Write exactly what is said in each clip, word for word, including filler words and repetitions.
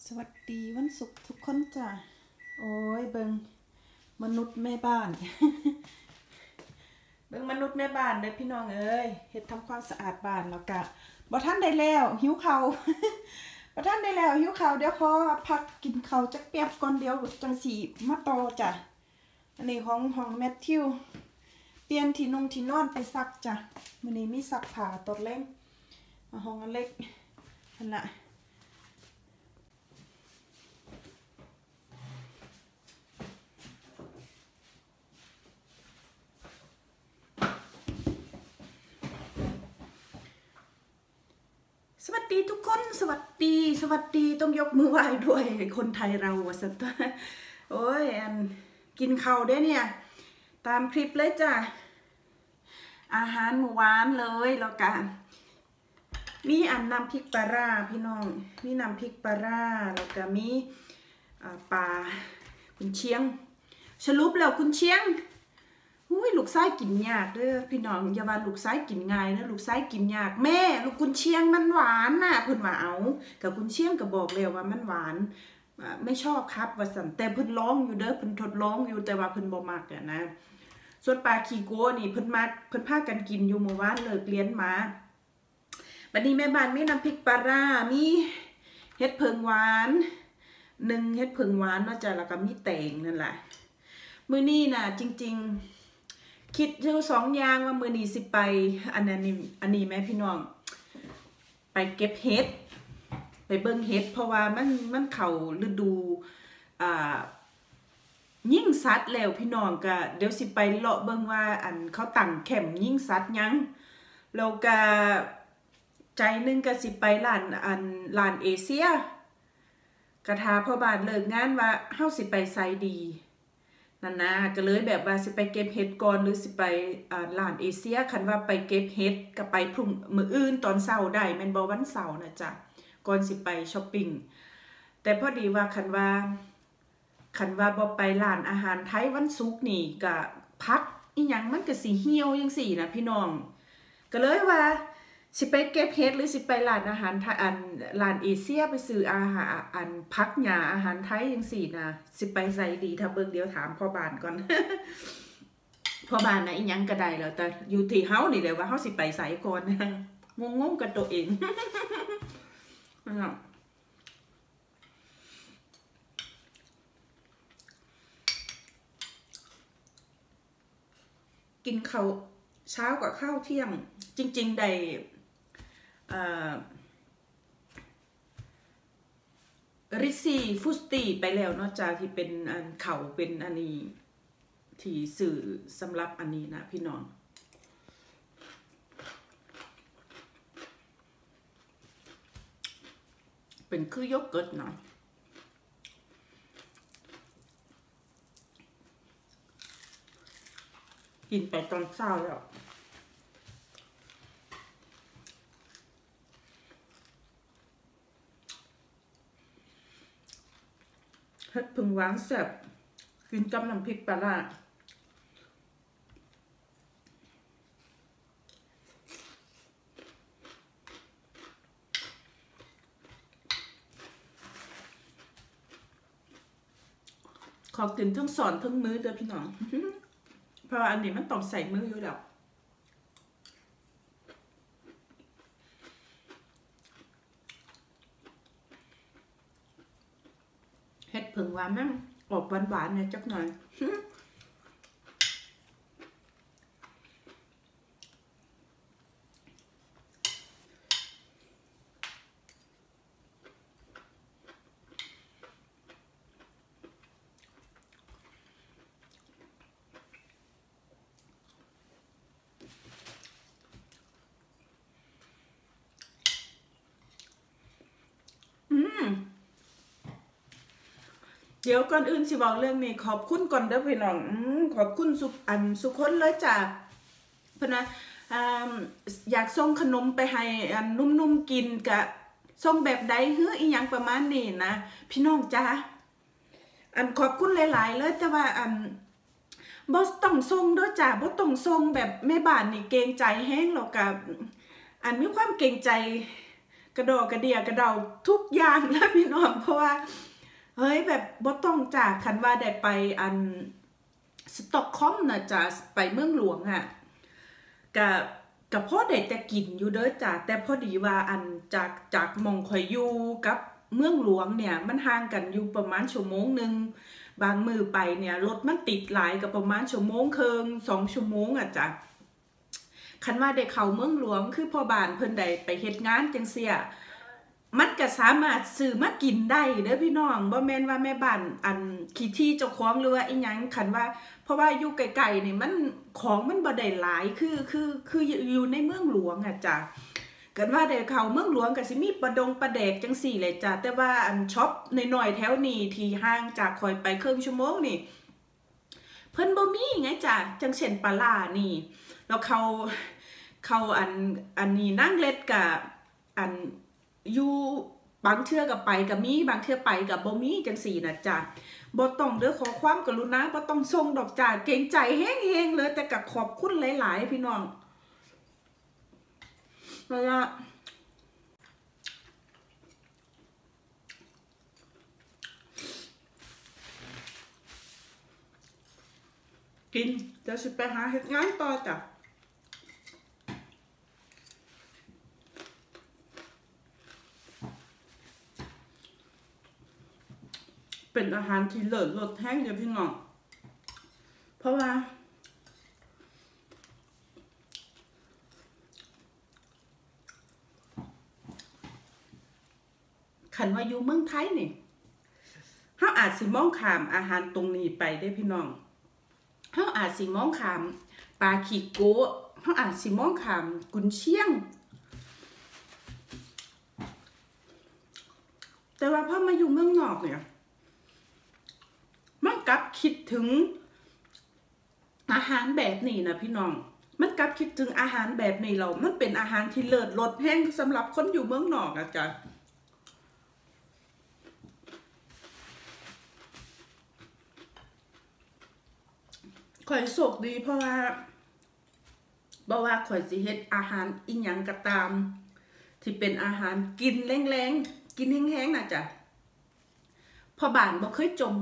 สวัสดีวันศุกร์ทุกคนจ้ะโอ้ยเบิงมนุษย์แม่บ้าน เบิงมนุษย์แม่บ้านเด้อพี่น้องเอ้ยเฮ็ดทำความสะอาดบ้านแล้วก็บ่ทันได้แล้วหิวข้าว บ่ทันได้แล้วหิวข้าวเดี๋ยวขอพักกินข้าวจักแป๊บก่อนเดี๋ยวจังสิมาต่อจ้ะอันนี้ของของแมทธิวเปลี่ยนที่นงที่นอนไปซักจ้ะมื้อนี้มีซักผ้าตดเล้งห้องอันเล็กนั่นล่ะสวัสดีทุกคนสวัสดีสวัสดีต้องยกมือไหว้ด้วยคนไทยเราสัตว์โอ้ยอันกินข้าวได้เนี่ยตามคลิปเลยจ้ะอาหารหมู่หวานเลยแล้วกันมีอันน้ำพริกปลาร่าพี่น้องมีน้ำพริกปลาร่าแล้วก็มีปลาคุณเชียงสรุปแล้วคุณเชียงอุ้ยลูกไส้กินยากเด้อพี่น้องอย่าว่าลูกไส้กินง่ายนะลูกไส้กินยากแม่ลูกกุนเชียงมันหวานน่ะเพิ่นว่าเอากับกุนเชียงก็บอกแล้วว่ามันหวานไม่ชอบครับว่าสั่นแต่เพิ่นร้องอยู่เด้อเพิ่นทดลองอยู่แต่ว่าเพิ่นบ่มักอ่ะนะส่วนปลาขี้โก้นี่เพิ่นมาเพิ่นพากันกินอยู่เมื่อวานเลิกเรียนมาบัดนี้แม่บ้านมีน้ำพริกปลาร่ามีเฮ็ดเพิงหวานหนึ่งเฮ็ดเพิงหวานเนาะจ้ะแล้วก็มีแตงนั่นแหละมื้อนี้น่ะจริงๆคิดอยู่สองอย่างว่ามื้อนี้สิไปอันนั้นนี่อันนี้แม่พี่น้องไปเก็บเห็ดไปเบิ่งเห็ดเพราะว่ามันมันเข้าฤดูอ่ายิ่งสัตว์แล้วพี่น้องก็เดี๋ยวสิไปเลาะเบิ่งว่าอันเขาตั้งแคมป์ยิ่งสัตว์ยังแล้วก็ใจนึงก็สิไปร้านอันร้านเอเชียกระทาพ่อบ้านเลิกงานว่าเฮาสิไปไสดีนั่นนะก็เลยแบบว่าสิไปเก็บเห็ดก่อนหรือสิไปอ่าร้านเอเชียคันว่าไปเก็บเห็ดก็ไปพรุ่งมื้ออื่นตอนเช้าได้แม่นบ่วันเสาร์นะจ๊ะก่อนสิไปช้อปปิ้งแต่พอดีว่าคันว่าคันว่าบ่ไปร้านอาหารไทยวันศุกร์นี่ก็พักอีหยังมันก็สิเหี่ยวจังซี่นะพี่น้องก็เลยว่าสิไปเก็บเห็ดหรือสิไปร้านอาหารไทยอันร้านเอเชียไปซื้ออาหารอันพักหญ้าอาหารไทยจังซี่นะสิไปไสดีถ้าเบิ่งเดี๋ยวถามพ่อบ้านก่อน พ่อบ้านน่ะอีหยังก็ได้แล้วแต่อยู่ที่เฮานี่แหละว่าเฮาสิไปไสก่อนงงๆกับตัวเอง กินข้าวเช้ากับข้าวเที่ยงจริงๆได้ริซี่ฟุสตีไปแล้วเนาะจ้าที่เป็นอันเขาเป็นอันนี้ที่สื่อสำหรับอันนี้นะพี่น้องเป็นคือโยเกิร์ตเนาะกินไปตอนเช้าแล้วเฮ็ดผึ่งหวานแซ่บกินกับน้ำพริกปลาร้าขอกินทั้งสอนทั้งมื้อเด้อพี่น้อง เพราะอันนี้มันต้องใส่มืออยู่แล้วเฮ็ดผึ่งหวานมันออกหวานๆเนี่ยจักหน่อยเดี๋ยวก่อนอื่นสิบอกเรื่องนี้ขอบคุณก่อนเด้อพี่น้องขอบคุณสุอันสุคนเลยจ้ะเพิ่นนะอยากส่งขนมไปให้อันนุ่มๆกินกะส่งแบบใดเฮ้ออีหยังประมาณนี้นะพี่น้องจ้าอันขอบคุณหลายๆเลยแต่ว่าอันบ่ต้องส่งเด้อจ้ะบ่ต้องส่งแบบแม่บ้านนี่เกรงใจแฮงแล้วก็อันมีความเกรงใจกระดอกกระเดียกระเดาทุกอย่างแล้วพี่น้องเพราะว่าเฮ้ยแบบบ่ต้องจากคันว่าได้ไปอันสต็อกโฮล์มนะจ๊ะไปเมืองหลวงอ่ะกับกับพ่อเด็กจะกินอยู่เด้อจ้ะแต่พอดีว่าอันจากจากมองข่อยอยู่กับเมืองหลวงเนี่ยมันห่างกันอยู่ประมาณชั่วโมงหนึ่งบางมือไปเนี่ยรถมันติดหลายกับประมาณชั่วโมงครึ่งสองชั่วโมงอ่ะจ้ะคันว่าได้เข้าเมืองหลวงคือพ่อบ้านเพิ่นได้ไปเฮ็ดงานจังเสียมันก็สามารถซื้อมากินได้เด้อพี่น้องบ่แม่นว่าแม่บ้านอันขี้ที่เจ้าของหรือว่าอีหยังคันว่าเพราะว่าอยู่ไกลๆนี่มันของมันบ่ได้หลายคือคือคืออยู่ในเมืองหลวงอ่ะจ้ะกันว่าได้เข้าเมืองหลวงก็สิมีปลาดงปลาแดกจังซี่แหละจ้ะแต่ว่าอันช็อปน้อยๆแถวนี้ที่ห่างจากข่อยไปครึ่งชั่วโมงนี่เพิ่นบ่มีไงจ้ะจังเช่นปลาร้านี่แล้วเขาเขาอันอันนี้นั่งเล็ดกับอันอยู่บางเทื่อกับไปกับมีบางเทื่อไปกับบ่มีจังสี่นะจ๊ะบ่ต้องเด้อขอความกรุณาบ่ต้องส่งดอกจ้าเกรงใจแห้งๆเลยแต่ก็ขอบคุณหลายๆพี่น้องแล้วก็กินเดี๋ยวสิไปหาเฮ็ดงานต่อจ้ะเป็นอาหารที่เลิศรสแห้งเลยพี่น้องเพราะว่าขันว่าอยู่เมืองไทยนี่เขาอาจสิมองขามอาหารตรงนี้ไปได้พี่น้องเขาอาจสิมองขามปลาขี้โก้เขาอาจสิมองขามกุนเชียงแต่ว่าพอมาอยู่เมืองนอกเนี่ยมันกลับคิดถึงอาหารแบบนี้นะพี่น้องมันกลับคิดถึงอาหารแบบนี้เรามันเป็นอาหารที่เลิศรสแห้งสำหรับคนอยู่เมืองนอกอะจ้ะข่อยโชคดีเพราะว่าบ่ว่าข่อยสิเฮ็ดอาหารอีหยังก็ตามที่เป็นอาหารกินแรงๆกินแห้งๆน่ะจ้ะพ่อบ้านบ่เคยจม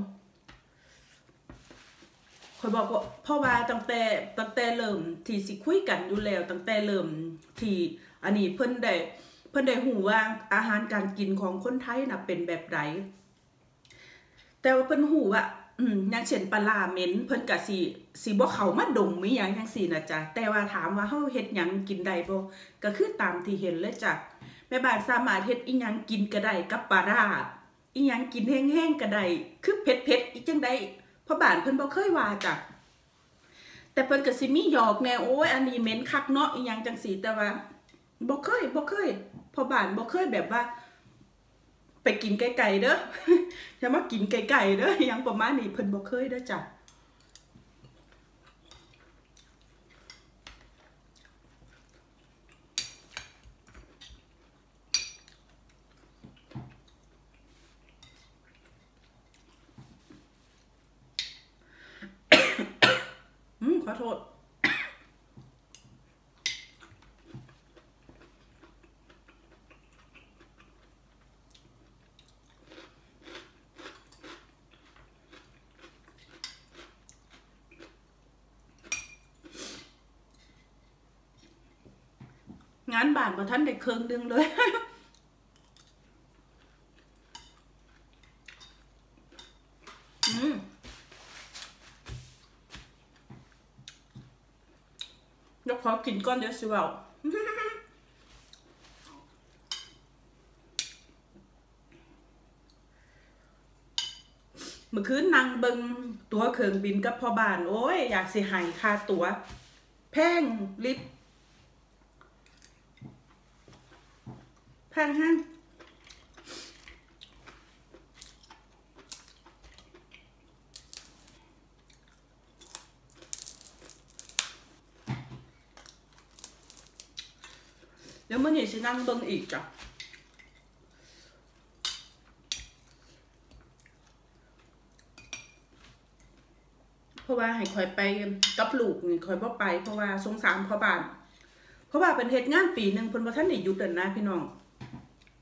ข่อยบอกว่าเพราะว่าตั้งแต่ตั้งแต่เริ่มที่สิคุยกันอยู่แล้วตั้งแต่เริ่มที่อันนี้เพิ่นได้เพิ่นได้หูว่าอาหารการกินของคนไทยน่ะเป็นแบบใดแต่ว่าเพิ่นหูว่าอืมอย่างเช่นปลาร้าเหม็นเพิ่นก็สิสิบ่เข้ามาดมมีหยังจังซี่น่ะจ้ะแต่ว่าถามว่าเฮาเฮ็ดหยังกินได้บ่ก็คือตามที่เห็นเลยจ้ะแม่บ้านสามารถเฮ็ดอีหยังกินก็ได้กับปลาร้าอีหยังกินแห้งๆก็ได้คือเผ็ดๆอีจังได๋เพราะบ้านเพิ่นบ่เคยว่าจ้ะแต่เพิ่นก็สิมีหยอกแน่โอ้ยอันนี้เหม็นคักเนาะอีหยังจังซี่แต่ว่าบ่เคยบ่เคยพ่อบ้านบ่เคยแบบว่าไปกินไกลๆเด้ออย่ามากินไกลๆเด้อหยังประมาณนี้เพิ่นบ่เคยเด้อจ้ะอืมขอโทษงานบ้านบ่ทันได้เครื่องนึงเลยอืมเดี๋ยวขอกินก่อนเดี๋ยวสิเว้าเมื่อคืนนั่งเบิ่งตั๋วเครื่องบินกับพ่อบ้านโอ้ยอยากสิให้ค่าตั๋วแพงลิบแพงฮะเดี๋ยวมื้อนี้สินั่งเบิ่งอีกจ้ะเพราะว่าให้ข่อยไปกับลูกนี่ข่อยบ่ไปเพราะว่าสงสารพ่อบ้านเพราะว่าเป็นเฮ็ดงานปีนึงเพิ่นบ่ทันได้หยุดเด้อนะพี่น้อง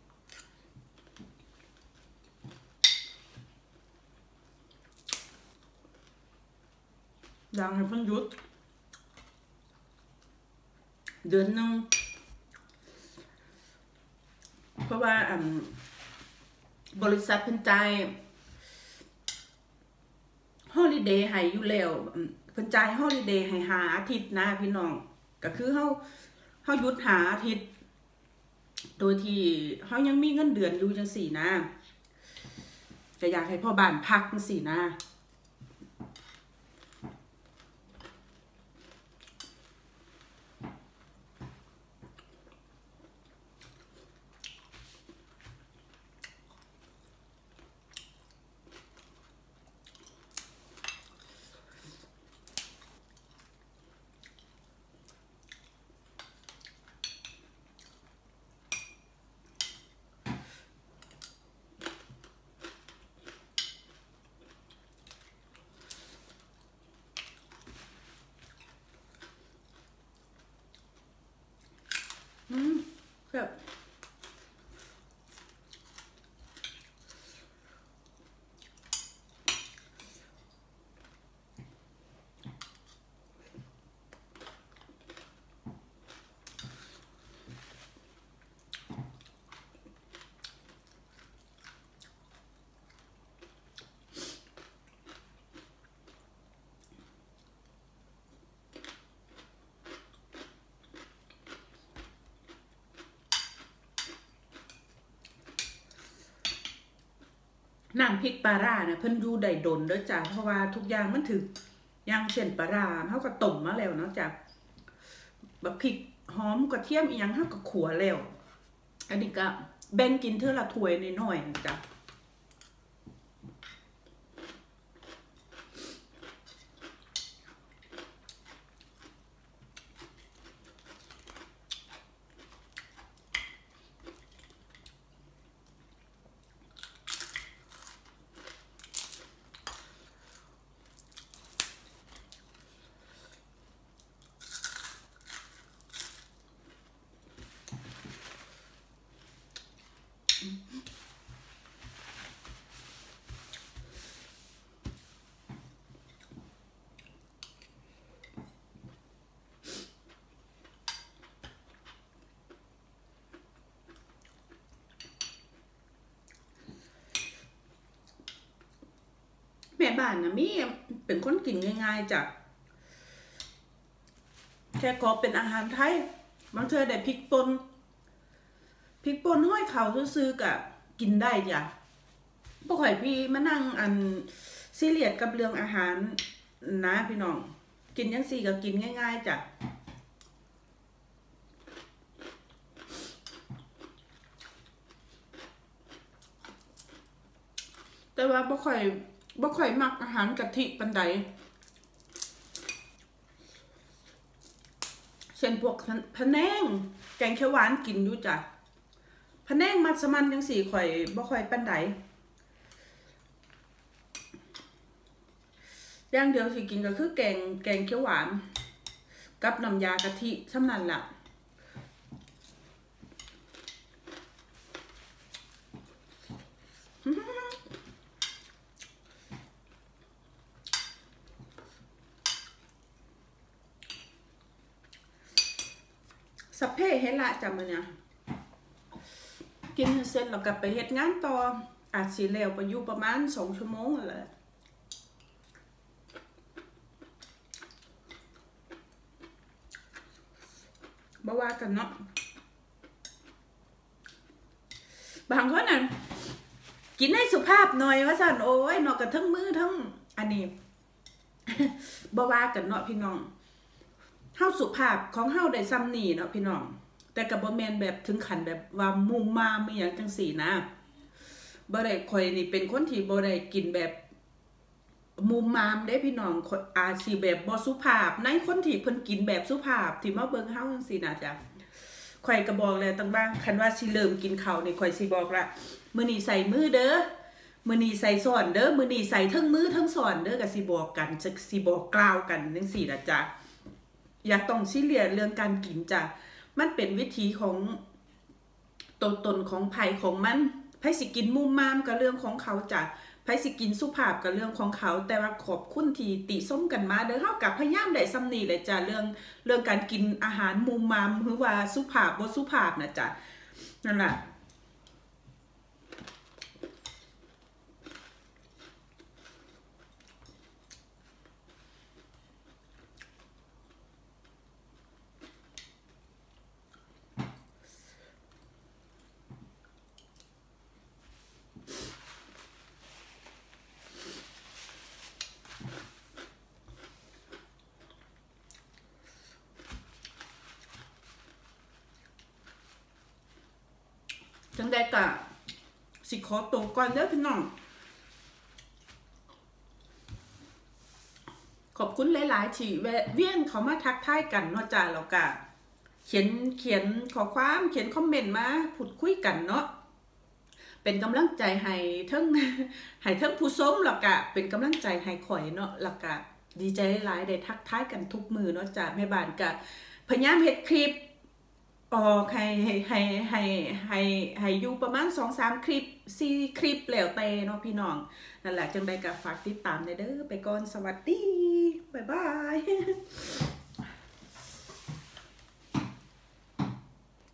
อยากให้เพิ่นหยุดเดือนหนึ่งเพราะว่าอ่าบริษัทเพิ่นจ่ายฮอลิเดย์ให้อยู่แล้วเพิ่นจ่ายฮอลิเดย์ให้หาอาทิตย์นะพี่น้องก็คือเฮาเฮาหยุดหาอาทิตย์โดยที่เฮายังมีเงินเดือนอยู่จังซี่นะก็อยากให้พ่อบ้านพักจังซี่นะอืมแบบน้ำพริกปลาร้าเนี่ยเพิ่นอยู่ได้ดนเด้อจ้ะเพราะว่าทุกอย่างมันถึกอย่างเช่นปลาร้าเฮาก็ต้มมาแล้วเนาะจ้ะแบบพริกหอมกระเทียมอีหยังเฮาก็ขัวแล้วอันนี้ก็แบ่งกินเทื่อละถ้วยน้อยๆจ้ะแม่บ้านน่ะมีเป็นคนกินง่ายๆจ้ะแค่ขอเป็นอาหารไทยบางเทื่อได้พริกป่นพริกป่นห้อยเขาซื่อๆก็กินได้จ้ะบ่ค่อยพี่มานั่งอันซีเรียสกับเรื่องอาหารนะพี่น้องกินจังซี่ก็กินง่ายๆจ้ะแต่ว่าบ่ค่อยบ่ค่อยมักอาหารกะทิปานใดเช่นพวกพะแนงแกงเขียวหวานกินอยู่จ้ะพะแนงมัสมั่นจังซี่ข่อยบ่ค่อยปานใดอย่างเดียวสิกินก็คือแกงแกงเขียวหวานกับน้ำยากะทิส่ำนั้นล่ะสัพเพเหระจ้ะมื้อนี้กินเสร็จแล้วก็ไปเฮ็ดงานต่ออาจสิแล้วไปอยู่ประมาณสองชั่วโมงนั่นแหละบ่ว่ากันเนาะบางคนน่ะกินให้สุภาพหน่อยว่าซั่นโอ้ยเนาะก็ทั้งมือทั้งอันนี้บ่ว่ากันเนาะพี่น้องเฮาสุภาพของเฮาได้ซ้ำนี่เนาะพี่น้องแต่ก็บ่แม่นแบบถึงขั้นแบบว่ามุมมามอีหยังจังซี่นะบ่ได้ข่อยนี่เป็นคนที่บ่ได้กินแบบมุมมามเด้พี่น้องอาจสิแบบบ่สุภาพในคนที่เพิ่นกินแบบสุภาพที่มาเบิ่งเฮาจังซี่น่ะจ้ะข่อยก็บอกแล้วตั้งบ้างคันว่าสิเริ่มกินข้าวนี่ข่อยสิบอกละมื้อนี้ใส่มือเด้อมื้อนี้ใส่ช้อนเด้อมื้อนี้ใส่ทั้งมือทั้งช้อนเด้อก็สิบอกกันจะสิบอกกล่าวกันจังซี่ล่ะจ้ะอย่าต้องซีเรียสเรื่องการกินจ้ะมันเป็นวิธีของตัวตนของไผของมันไผสิกินมุมมามก็เรื่องของเขาจ้ะไผสิกินสุภาพกับเรื่องของเขาแต่ว่าขอบคุณที่ติส้มกันมาเด้อเฮากับพยายามได้ซ้ำนี้เลยจ้ะเรื่องเรื่องการกินอาหารมุมมามหรือว่าสุภาพบ่สุภาพนะจ้ะนั่นแหละจังได้กะสิขอตัวก่อนเด้อพี่น้องขอบคุณหลายๆที่แวะเวียนเขามาทักทายกันเนาะจ้าแล้วก็เขียนเขียนข้อความเขียนคอมเมนต์มาพูดคุยกันเนาะเป็นกำลังใจให้ทั้งให้ทั้งผู้ชมแล้วก็เป็นกำลังใจให้ข่อยเนาะแล้วก็ดีใจหลายได้ทักทายกันทุกมือเนาะจ้าแม่บ้านก็พยายามเฮ็ดคลิปออกให้ให้ให้ให้ให้ให้อยู่ประมาณ สองสาม คลิป สี่ คลิปแล้วแต่เนาะพี่น้องนั่นแหละจังใดก็ฝากติดตามเด้อไปก่อนสวัสดีบ๊ายบาย